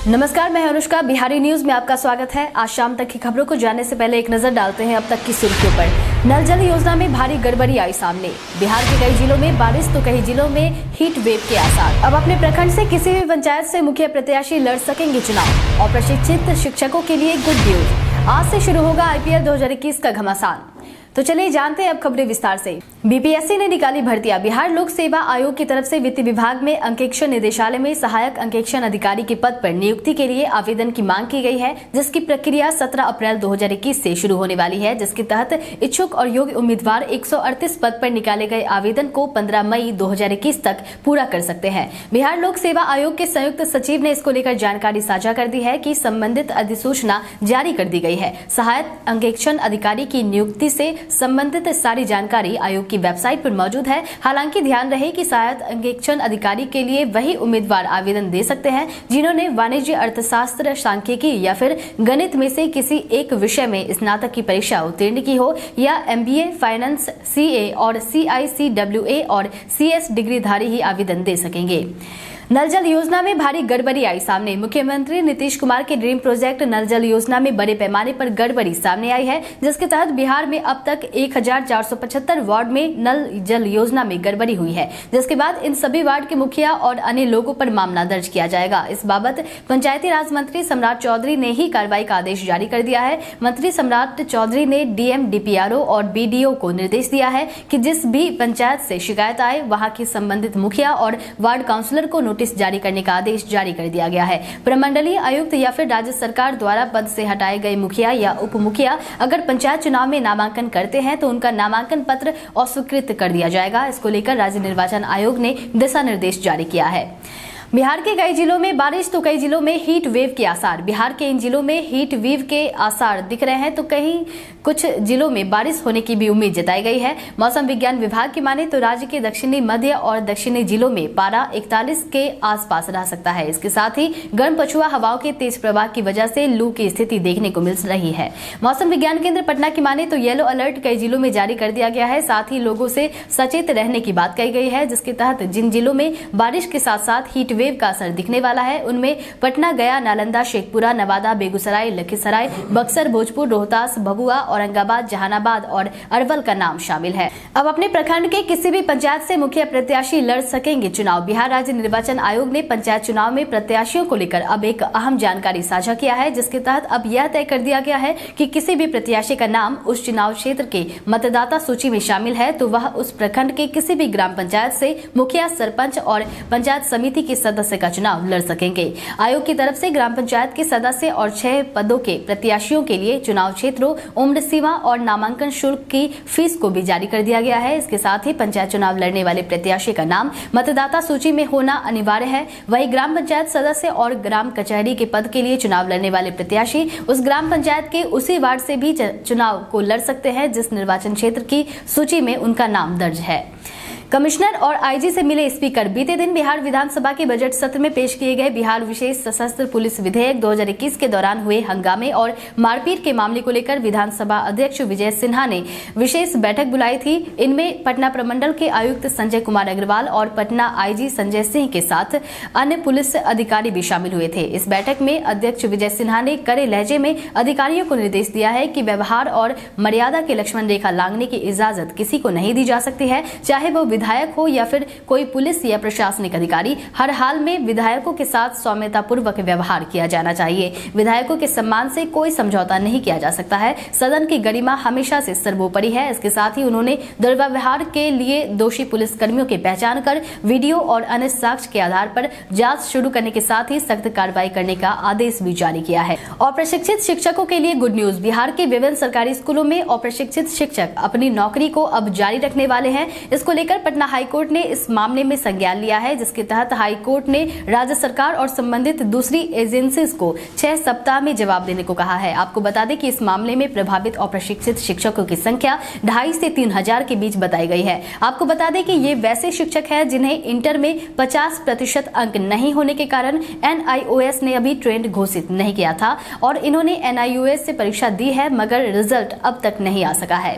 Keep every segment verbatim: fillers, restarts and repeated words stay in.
नमस्कार, मैं अनुष्का। बिहारी न्यूज में आपका स्वागत है। आज शाम तक की खबरों को जानने से पहले एक नजर डालते हैं अब तक की सुर्खियों पर। नल जल योजना में भारी गड़बड़ी आई सामने। बिहार के कई जिलों में बारिश तो कई जिलों में हीट वेव के आसार। अब अपने प्रखंड से किसी भी पंचायत से मुखिया प्रत्याशी लड़ सकेंगे चुनाव और प्रशिक्षित शिक्षकों के लिए गुड न्यूज। आज से शुरू होगा आईपीएल दो हजार इक्कीस का घमासान। तो चलिए जानते हैं अब खबरें विस्तार से। बीपीएससी ने निकाली भर्तियां। बिहार लोक सेवा आयोग की तरफ से वित्त विभाग में अंकेक्षण निदेशालय में सहायक अंकेक्षण अधिकारी के पद पर नियुक्ति के लिए आवेदन की मांग की गई है, जिसकी प्रक्रिया सत्रह अप्रैल दो हजार इक्कीस से शुरू होने वाली है, जिसके तहत इच्छुक और योग्य उम्मीदवार एक सौ अड़तीस पद पर निकाले गए आवेदन को पंद्रह मई दो हजार इक्कीस तक पूरा कर सकते हैं। बिहार लोक सेवा आयोग के संयुक्त सचिव ने इसको लेकर जानकारी साझा कर दी है कि संबंधित अधिसूचना जारी कर दी गई है। सहायक अंकेक्षण अधिकारी की नियुक्ति से संबंधित सारी जानकारी आयोग की वेबसाइट पर मौजूद है। हालांकि ध्यान रहे कि सहायक अंकेक्षण अधिकारी के लिए वही उम्मीदवार आवेदन दे सकते हैं जिन्होंने वाणिज्य, अर्थशास्त्र, सांख्यिकी या फिर गणित में से किसी एक विषय में स्नातक की परीक्षा उत्तीर्ण की हो या एमबीए, फाइनेंस, सीए और सीआईसीडब्ल्यूए और सीएस डिग्रीधारी ही आवेदन दे सकेंगे। नल जल योजना में भारी गड़बड़ी आई सामने। मुख्यमंत्री नीतीश कुमार के ड्रीम प्रोजेक्ट नल जल योजना में बड़े पैमाने पर गड़बड़ी सामने आई है, जिसके तहत बिहार में अब तक एक हजार चार सौ पचहत्तर वार्ड में नल जल योजना में गड़बड़ी हुई है, जिसके बाद इन सभी वार्ड के मुखिया और अन्य लोगों पर मामला दर्ज किया जाएगा। इस बाबत पंचायती राज मंत्री सम्राट चौधरी ने ही कार्रवाई का आदेश जारी कर दिया है। मंत्री सम्राट चौधरी ने डीएम, डीपीआरओ और बीडीओ को निर्देश दिया है कि जिस भी पंचायत से शिकायत आए वहां के संबंधित मुखिया और वार्ड काउंसिलर को नोटिस जारी करने का आदेश जारी कर दिया गया है। प्रमंडलीय आयुक्त या फिर राज्य सरकार द्वारा पद से हटाए गए मुखिया या उप मुखिया अगर पंचायत चुनाव में नामांकन करते हैं तो उनका नामांकन पत्र अस्वीकृत कर दिया जाएगा। इसको लेकर राज्य निर्वाचन आयोग ने दिशा निर्देश जारी किया है। बिहार के कई जिलों में बारिश तो कई जिलों में हीट वेव के आसार। बिहार के इन जिलों में हीट वेव के आसार दिख रहे हैं तो कहीं कुछ जिलों में बारिश होने की भी उम्मीद जताई गई है। मौसम विज्ञान विभाग की माने तो राज्य के दक्षिणी, मध्य और दक्षिणी जिलों में पारा इकतालीस के आसपास रह सकता है। इसके साथ ही गर्म पछुआ हवाओं के तेज प्रवाह की वजह से लू की स्थिति देखने को मिल रही है। मौसम विज्ञान केंद्र पटना की माने तो येलो अलर्ट कई जिलों में जारी कर दिया गया है। साथ ही लोगों से सचेत रहने की बात कही गई है, जिसके तहत जिन जिलों में बारिश के साथ साथ हीट वेव का असर दिखने वाला है उनमें पटना, गया, नालंदा, शेखपुरा, नवादा, बेगूसराय, लखीसराय, बक्सर, भोजपुर, रोहतास, भभुआ, औरंगाबाद, जहानाबाद और अरवल का नाम शामिल है। अब अपने प्रखंड के किसी भी पंचायत से मुखिया प्रत्याशी लड़ सकेंगे चुनाव। बिहार राज्य निर्वाचन आयोग ने पंचायत चुनाव में प्रत्याशियों को लेकर अब एक अहम जानकारी साझा किया है, जिसके तहत अब यह तय कर दिया गया है कि किसी भी प्रत्याशी का नाम उस चुनाव क्षेत्र के मतदाता सूची में शामिल है तो वह उस प्रखंड के किसी भी ग्राम पंचायत से मुखिया, सरपंच और पंचायत समिति के सदस्य का चुनाव लड़ सकेंगे। आयोग की तरफ से ग्राम पंचायत के सदस्य और छह पदों के प्रत्याशियों के लिए चुनाव क्षेत्रों, उम्र सीमा और नामांकन शुल्क की फीस को भी जारी कर दिया गया है। इसके साथ ही पंचायत चुनाव लड़ने वाले प्रत्याशी का नाम मतदाता सूची में होना अनिवार्य है। वहीं ग्राम पंचायत सदस्य और ग्राम कचहरी के पद के लिए चुनाव लड़ने वाले प्रत्याशी उस ग्राम पंचायत के उसी वार्ड से भी चुनाव को लड़ सकते हैं जिस निर्वाचन क्षेत्र की सूची में उनका नाम दर्ज है। कमिश्नर और आईजी से मिले स्पीकर। बीते दिन बिहार विधानसभा के बजट सत्र में पेश किए गए बिहार विशेष सशस्त्र पुलिस विधेयक दो हजार इक्कीस के दौरान हुए हंगामे और मारपीट के मामले को लेकर विधानसभा अध्यक्ष विजय सिन्हा ने विशेष बैठक बुलाई थी। इनमें पटना प्रमंडल के आयुक्त संजय कुमार अग्रवाल और पटना आईजी संजय सिंह के साथ अन्य पुलिस अधिकारी भी शामिल हुए थे। इस बैठक में अध्यक्ष विजय सिन्हा ने कड़े लहजे में अधिकारियों को निर्देश दिया है कि व्यवहार और मर्यादा की लक्ष्मण रेखा लांघने की इजाजत किसी को नहीं दी जा सकती है, चाहे वो विधायक हो या फिर कोई पुलिस या प्रशासनिक अधिकारी। हर हाल में विधायकों के साथ सौम्यतापूर्वक व्यवहार किया जाना चाहिए। विधायकों के सम्मान से कोई समझौता नहीं किया जा सकता है। सदन की गरिमा हमेशा से सर्वोपरि है। इसके साथ ही उन्होंने दुर्व्यवहार के लिए दोषी पुलिस कर्मियों की पहचान कर वीडियो और अन्य साक्ष्य के आधार पर जांच शुरू करने के साथ ही सख्त कार्रवाई करने का आदेश भी जारी किया है। और प्रशिक्षित शिक्षकों के लिए गुड न्यूज। बिहार के विभिन्न सरकारी स्कूलों में अप्रशिक्षित शिक्षक अपनी नौकरी को अब जारी रखने वाले हैं। इसको लेकर पटना हाईकोर्ट ने इस मामले में संज्ञान लिया है, जिसके तहत हाईकोर्ट ने राज्य सरकार और संबंधित दूसरी एजेंसीज को छह सप्ताह में जवाब देने को कहा है। आपको बता दें कि इस मामले में प्रभावित अप्रशिक्षित शिक्षकों की संख्या ढाई से तीन हजार के बीच बताई गई है। आपको बता दें कि ये वैसे शिक्षक हैं जिन्हें इंटर में पचास प्रतिशत अंक नहीं होने के कारण एनआईओएस ने अभी ट्रेंड घोषित नहीं किया था और इन्होंने एनआईओएस से परीक्षा दी है मगर रिजल्ट अब तक नहीं आ सका है।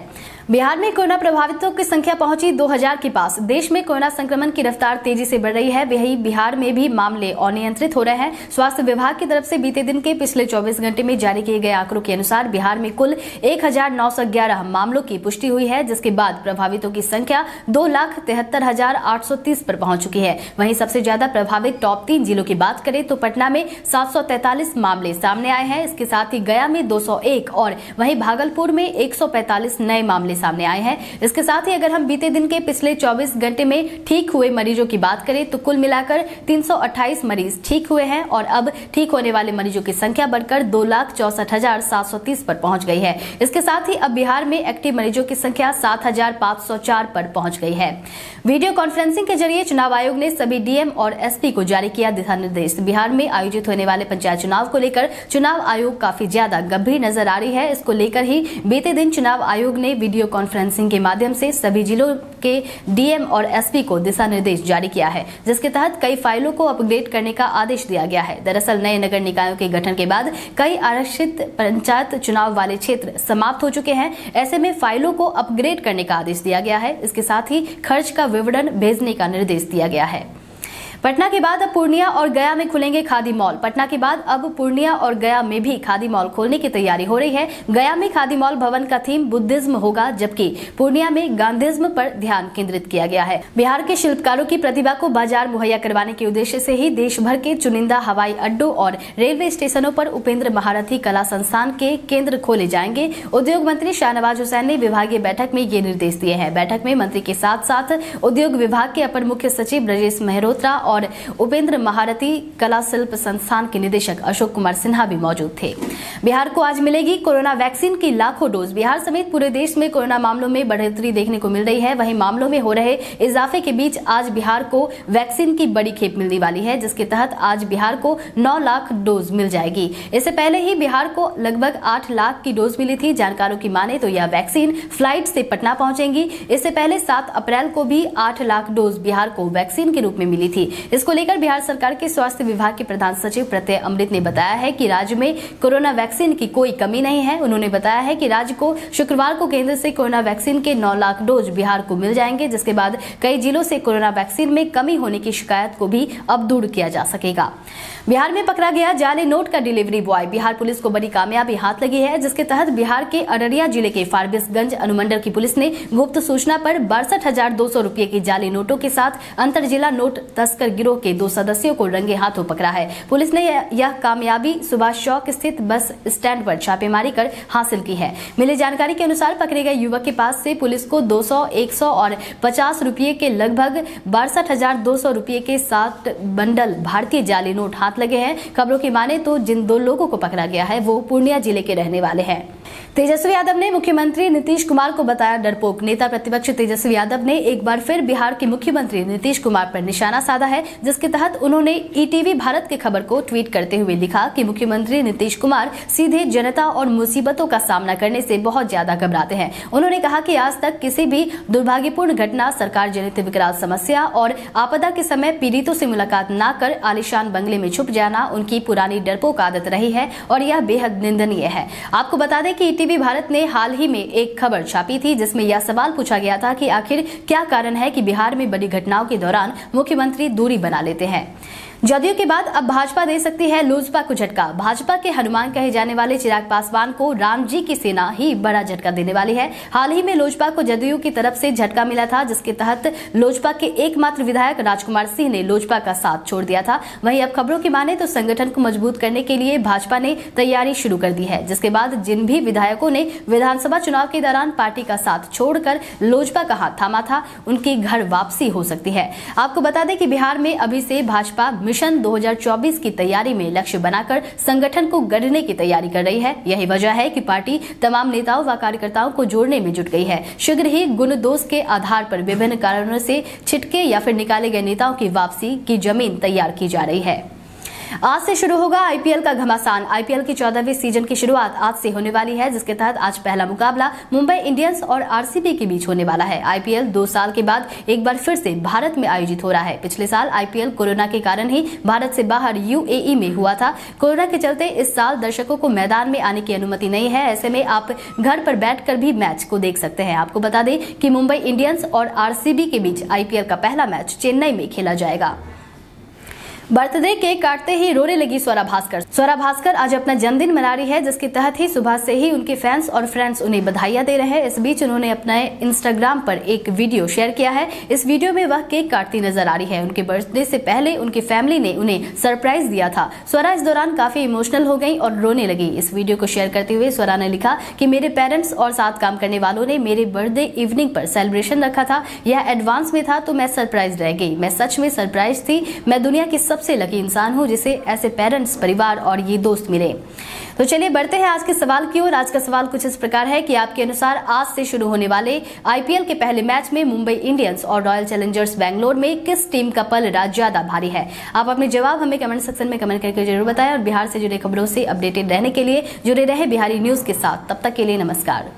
बिहार में कोरोना प्रभावितों की संख्या पहुंची दो हज़ार के पास। देश में कोरोना संक्रमण की रफ्तार तेजी से बढ़ रही है, वहीं बिहार में भी मामले अनियंत्रित हो रहे हैं। स्वास्थ्य विभाग की तरफ से बीते दिन के पिछले चौबीस घंटे में जारी किए गए आंकड़ों के अनुसार बिहार में कुल एक हजार नौ सौ ग्यारह मामलों की पुष्टि हुई है, जिसके बाद प्रभावितों की संख्या दो लाख तिहत्तर हजार आठ सौ तीस पर पहुंच चुकी है। वहीं सबसे ज्यादा प्रभावित टॉप तीन जिलों की बात करें तो पटना में सात सौ तैंतालीस मामले सामने आए हैं। इसके साथ ही गया में दो सौ एक और वहीं भागलपुर में एक सौ पैंतालीस नए मामले सामने आए हैं। इसके साथ ही अगर हम बीते दिन के पिछले चौबीस घंटे में ठीक हुए मरीजों की बात करें तो कुल मिलाकर तीन सौ अट्ठाईस मरीज ठीक हुए हैं और अब ठीक होने वाले मरीजों की संख्या बढ़कर दो लाख चौसठ हजार सात सौ तीस पर पहुंच गई है। इसके साथ ही अब बिहार में एक्टिव मरीजों की संख्या सात हजार पांच सौ चार पर पहुंच गई है। वीडियो कॉन्फ्रेंसिंग के जरिए चुनाव आयोग ने सभी डीएम और एसपी को जारी किया दिशा निर्देश। बिहार में आयोजित होने वाले पंचायत चुनाव को लेकर चुनाव आयोग काफी ज्यादा गंभीर नजर आ रही है। इसको लेकर ही बीते दिन चुनाव आयोग ने वीडियो कॉन्फ्रेंसिंग के माध्यम से सभी जिलों के डीएम और एसपी को दिशा निर्देश जारी किया है, जिसके तहत कई फाइलों को अपग्रेड करने का आदेश दिया गया है। दरअसल नए नगर निकायों के गठन के बाद कई आरक्षित पंचायत चुनाव वाले क्षेत्र समाप्त हो चुके हैं। ऐसे में फाइलों को अपग्रेड करने का आदेश दिया गया है। इसके साथ ही खर्च का विवरण भेजने का निर्देश दिया गया है। पटना के बाद अब पूर्णिया और गया में खुलेंगे खादी मॉल। पटना के बाद अब पूर्णिया और गया में भी खादी मॉल खोलने की तैयारी हो रही है। गया में खादी मॉल भवन का थीम बुद्धिज्म होगा, जबकि पूर्णिया में गांधीज्म पर ध्यान केंद्रित किया गया है। बिहार के शिल्पकारों की प्रतिभा को बाजार मुहैया करवाने के उद्देश्य से ही देश भर के चुनिंदा हवाई अड्डों और रेलवे स्टेशनों पर उपेंद्र महारथी कला संस्थान के केंद्र खोले जाएंगे। उद्योग मंत्री शाहनवाज हुसैन ने विभागीय बैठक में ये निर्देश दिए हैं। बैठक में मंत्री के साथ साथ उद्योग विभाग के अपर मुख्य सचिव ब्रजेश मेहरोत्रा और उपेंद्र महारथी कला शिल्प संस्थान के निदेशक अशोक कुमार सिन्हा भी मौजूद थे। बिहार को आज मिलेगी कोरोना वैक्सीन की लाखों डोज। बिहार समेत पूरे देश में कोरोना मामलों में बढ़ोतरी देखने को मिल रही है। वहीं मामलों में हो रहे इजाफे के बीच आज बिहार को वैक्सीन की बड़ी खेप मिलने वाली है, जिसके तहत आज बिहार को नौ लाख डोज मिल जाएगी। इससे पहले ही बिहार को लगभग आठ लाख की डोज मिली थी। जानकारों की माने तो यह वैक्सीन फ्लाइट से पटना पहुंचेंगी। इससे पहले सात अप्रैल को भी आठ लाख डोज बिहार को वैक्सीन के रूप में मिली थी। इसको लेकर बिहार सरकार के स्वास्थ्य विभाग के प्रधान सचिव प्रत्यय अमृत ने बताया है कि राज्य में कोरोना वैक्सीन की कोई कमी नहीं है। उन्होंने बताया है कि राज्य को शुक्रवार को केंद्र से कोरोना वैक्सीन के नौ लाख डोज बिहार को मिल जाएंगे, जिसके बाद कई जिलों से कोरोना वैक्सीन में कमी होने की शिकायत को भी अब दूर किया जा सकेगा। बिहार में पकड़ा गया जाली नोट का डिलीवरी बॉय। बिहार पुलिस को बड़ी कामयाबी हाथ लगी है, जिसके तहत बिहार के अररिया जिले के फारबिसगंज अनुमंडल की पुलिस ने गुप्त सूचना पर बासठ हजार दो सौ रुपए की जाली नोटों के साथ अंतर जिला नोट तस्कर गिरोह के दो सदस्यों को रंगे हाथों पकड़ा है। पुलिस ने यह कामयाबी सुभाष चौक स्थित बस स्टैंड पर छापेमारी कर हासिल की है। मिली जानकारी के अनुसार पकड़े गए युवक के पास से पुलिस को दो सौ, एक सौ और पचास रुपये के लगभग बासठ हजार दो सौ रुपये के सात बंडल भारतीय जाली नोट हाथ लगे हैं। खबरों की माने तो जिन दो लोगों को पकड़ा गया है वो पूर्णिया जिले के रहने वाले हैं। तेजस्वी यादव ने मुख्यमंत्री नीतीश कुमार को बताया डरपोक। नेता प्रतिपक्ष तेजस्वी यादव ने एक बार फिर बिहार के मुख्यमंत्री नीतीश कुमार पर निशाना साधा है, जिसके तहत उन्होंने ईटीवी भारत की खबर को ट्वीट करते हुए लिखा कि मुख्यमंत्री नीतीश कुमार सीधे जनता और मुसीबतों का सामना करने से बहुत ज्यादा घबराते हैं। उन्होंने कहा कि आज तक किसी भी दुर्भाग्यपूर्ण घटना, सरकार जनित विकराल समस्या और आपदा के समय पीड़ितों से मुलाकात न कर आलीशान बंगले में छुप जाना उनकी पुरानी डरपोक आदत रही है और यह बेहद निंदनीय है। आपको बता दें कि ईटीवी भारत ने हाल ही में एक खबर छापी थी, जिसमें यह सवाल पूछा गया था कि आखिर क्या कारण है कि बिहार में बड़ी घटनाओं के दौरान मुख्यमंत्री दूरी बना लेते हैं। जदयू के बाद अब भाजपा दे सकती है लोजपा को झटका। भाजपा के हनुमान कहे जाने वाले चिराग पासवान को राम जी की सेना ही बड़ा झटका देने वाली है। हाल ही में लोजपा को जदयू की तरफ से झटका मिला था, जिसके तहत लोजपा के एकमात्र विधायक राजकुमार सिंह ने लोजपा का साथ छोड़ दिया था। वहीं अब खबरों की माने तो संगठन को मजबूत करने के लिए भाजपा ने तैयारी शुरू कर दी है, जिसके बाद जिन भी विधायकों ने विधानसभा चुनाव के दौरान पार्टी का साथ छोड़कर लोजपा का हाथ थामा था, उनकी घर वापसी हो सकती है। आपको बता दें कि बिहार में अभी से भाजपा मिशन दो हज़ार चौबीस की तैयारी में लक्ष्य बनाकर संगठन को गढ़ने की तैयारी कर रही है। यही वजह है कि पार्टी तमाम नेताओं व कार्यकर्ताओं को जोड़ने में जुट गई है। शीघ्र ही गुण दोष के आधार पर विभिन्न कारणों से छिटके या फिर निकाले गए नेताओं की वापसी की जमीन तैयार की जा रही है। आज से शुरू होगा आईपीएल का घमासान। आईपीएल की चौदहवीं सीजन की शुरुआत आज से होने वाली है, जिसके तहत आज पहला मुकाबला मुंबई इंडियंस और आरसीबी के बीच होने वाला है। आईपीएल दो साल के बाद एक बार फिर से भारत में आयोजित हो रहा है। पिछले साल आईपीएल कोरोना के कारण ही भारत से बाहर यूएई में हुआ था। कोरोना के चलते इस साल दर्शकों को मैदान में आने की अनुमति नहीं है। ऐसे में आप घर पर बैठकर भी मैच को देख सकते हैं। आपको बता दें कि मुंबई इंडियंस और आरसीबी के बीच आईपीएल का पहला मैच चेन्नई में खेला जाएगा। बर्थडे केक काटते ही रोने लगी स्वरा भास्कर। स्वरा भास्कर आज अपना जन्मदिन मना रही है, जिसके तहत ही सुबह से ही उनके फैंस और फ्रेंड्स उन्हें बधाइयां दे रहे हैं। इस बीच उन्होंने अपने इंस्टाग्राम पर एक वीडियो शेयर किया है। इस वीडियो में वह केक काटती नजर आ रही है। उनके बर्थडे से पहले उनकी फैमिली ने उन्हें सरप्राइज दिया था। स्वरा इस दौरान काफी इमोशनल हो गई और रोने लगी। इस वीडियो को शेयर करते हुए स्वरा ने लिखा कि मेरे पेरेंट्स और साथ काम करने वालों ने मेरे बर्थडे इवनिंग पर सेलिब्रेशन रखा था। यह एडवांस में था तो मैं सरप्राइज रह गई। मैं सच में सरप्राइज थी। मैं दुनिया की सबसे लकी इंसान हूं जिसे ऐसे पेरेंट्स, परिवार और ये दोस्त मिले। तो चलिए बढ़ते हैं आज के सवाल की ओर। आज का सवाल कुछ इस प्रकार है कि आपके अनुसार आज से शुरू होने वाले आईपीएल के पहले मैच में मुंबई इंडियंस और रॉयल चैलेंजर्स बैंगलोर में किस टीम का पलड़ा ज्यादा भारी है? आप अपने जवाब हमें कमेंट सेक्शन में कमेंट करके जरूर बताएं और बिहार से जुड़े खबरों से अपडेटेड रहने के लिए जुड़े रहे बिहारी न्यूज के साथ। तब तक के लिए नमस्कार।